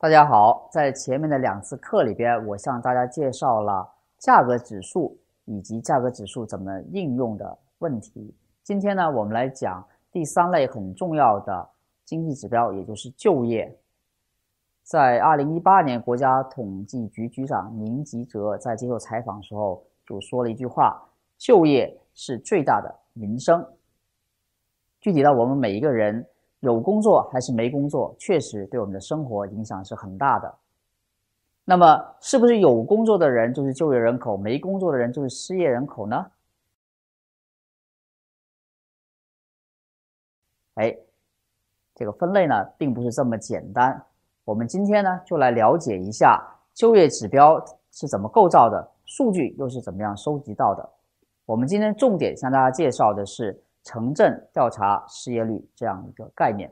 大家好，在前面的2次课里边，我向大家介绍了价格指数以及价格指数怎么应用的问题。今天呢，我们来讲第3类很重要的经济指标，也就是就业。在2018年，国家统计局局长宁吉喆在接受采访的时候就说了一句话：就业是最大的民生。具体到我们每一个人有工作还是没工作，确实对我们的生活影响是很大的。那么是不是有工作的人就是就业人口，没工作的人就是失业人口呢？这个分类呢并不是这么简单。我们今天呢就来了解一下就业指标是怎么构造的，数据又是怎么样收集到的。我们今天重点向大家介绍的是城镇调查失业率这样一个概念。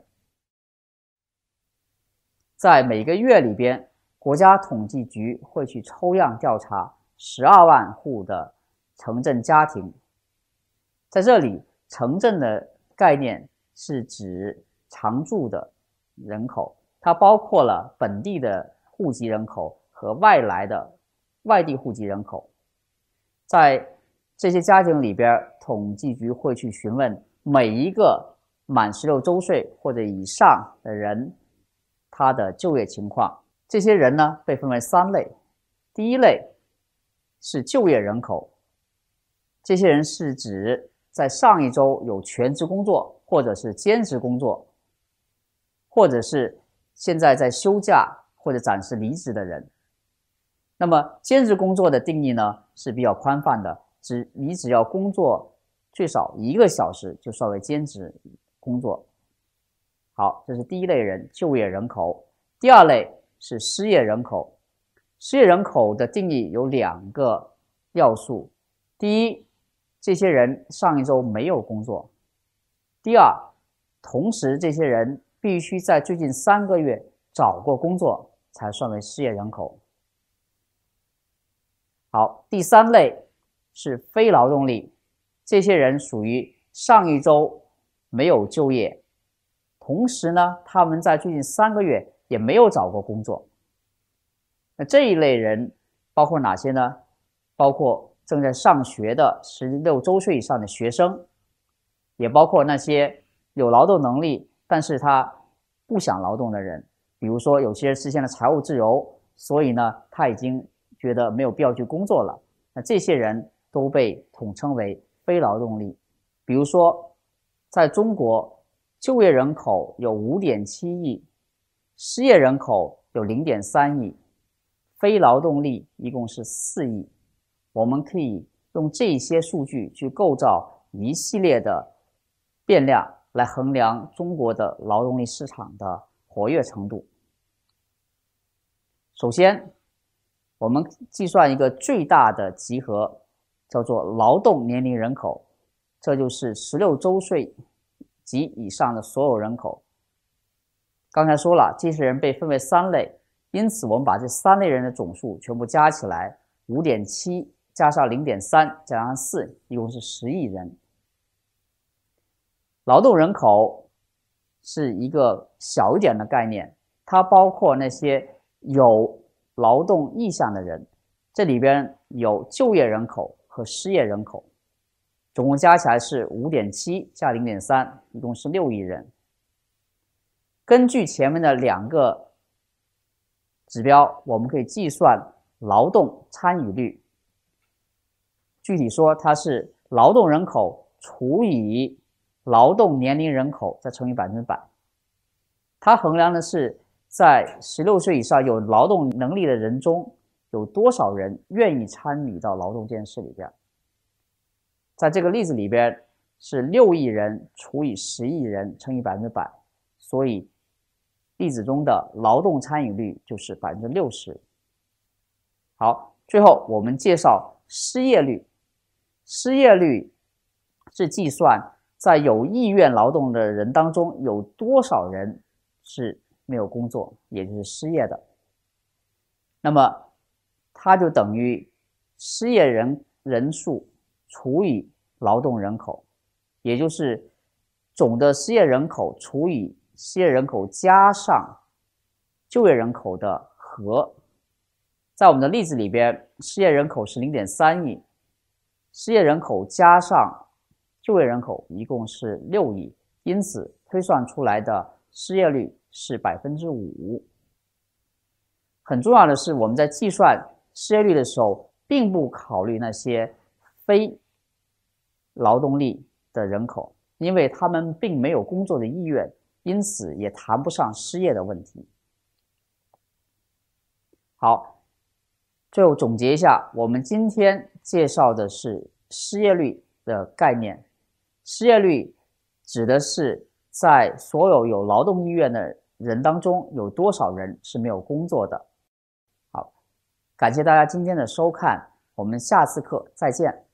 在每个月里边，国家统计局会去抽样调查12万户的城镇家庭。在这里，城镇的概念是指常住的人口，它包括了本地的户籍人口和外来的外地户籍人口。在这些家庭里边，统计局会去询问每一个满16周岁或者以上的人他的就业情况。这些人呢被分为3类。第一类是就业人口，这些人是指在上一周有全职工作或者是兼职工作，或者是现在在休假或者暂时离职的人。那么兼职工作的定义呢是比较宽泛的，你只要工作最少1个小时就算为兼职工作。好，这是第一类人，就业人口。第2类是失业人口。失业人口的定义有2个要素：第一，这些人上一周没有工作；第2，同时这些人必须在最近3个月找过工作才算为失业人口。好，第3类是非劳动力，这些人属于上一周没有就业，同时呢，他们在最近3个月也没有找过工作。那这一类人包括哪些呢？包括正在上学的16周岁以上的学生，也包括那些有劳动能力但是他不想劳动的人，比如说有些人实现了财务自由，所以呢他已经觉得没有必要去工作了，那这些人都被统称为非劳动力。比如说在中国，就业人口有 5.7 亿，失业人口有 0.3 亿，非劳动力一共是4亿。我们可以用这些数据去构造一系列的变量来衡量中国的劳动力市场的活跃程度。首先，我们计算一个最大的集合，叫做劳动年龄人口，这就是16周岁及以上的所有人口。刚才说了，这些人被分为3类，因此我们把这3类人的总数全部加起来 5.7 加上 0.3 加上4，一共是10亿人。劳动人口是一个小一点的概念，它包括那些有劳动意向的人，这里边有就业人口和失业人口，总共加起来是 5.7 加 0.3， 一共是6亿人。根据前面的2个指标，我们可以计算劳动参与率。具体说，它是劳动人口除以劳动年龄人口再乘以100%。它衡量的是在16岁以上有劳动能力的人中，有多少人愿意参与到劳动这件事里边。在这个例子里边是6亿人除以10亿人乘以100%，所以例子中的劳动参与率就是60%。好，最后我们介绍失业率。失业率是计算在有意愿劳动的人当中有多少人是没有工作，也就是失业的。那么它就等于失业人数除以劳动人口，也就是总的失业人口除以失业人口加上就业人口的和。在我们的例子里边，失业人口是 0.3 亿，失业人口加上就业人口一共是6亿，因此推算出来的失业率是 5%。很重要的是，我们在计算失业率的时候，并不考虑那些非劳动力的人口，因为他们并没有工作的意愿，因此也谈不上失业的问题。好，最后总结一下，我们今天介绍的是失业率的概念。失业率指的是在所有有劳动意愿的人当中，有多少人是没有工作的。好，感谢大家今天的收看，我们下次课再见。